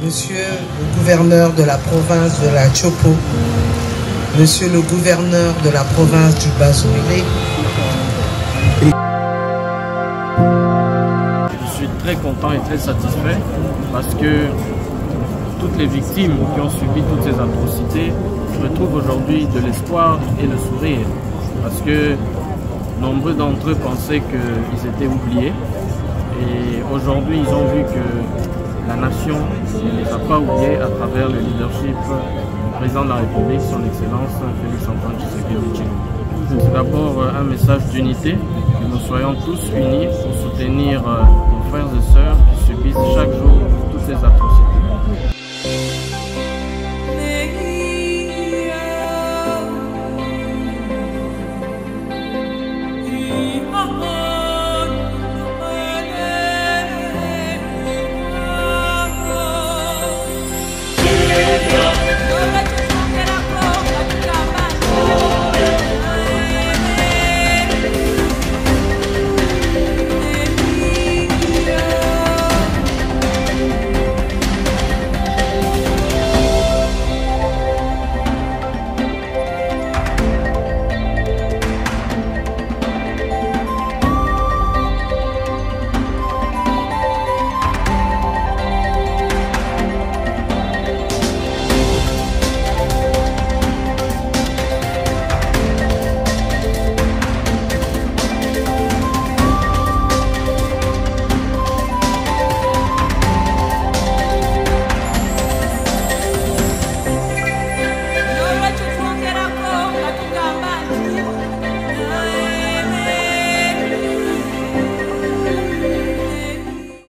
Monsieur le gouverneur de la province de la Chopo, Monsieur le gouverneur de la province du Bas-Ouélé. Je suis très content et très satisfait parce que toutes les victimes qui ont subi toutes ces atrocités retrouvent aujourd'hui de l'espoir et le sourire. Parce que nombreux d'entre eux pensaient qu'ils étaient oubliés. Et aujourd'hui, ils ont vu que la nation ne les a pas oubliés à travers le leadership du président de la République, son Excellence Félix-Antoine Tshisekedi. C'est d'abord un message d'unité, que nous soyons tous unis pour soutenir nos frères et sœurs qui subissent chaque jour toutes ces atrocités.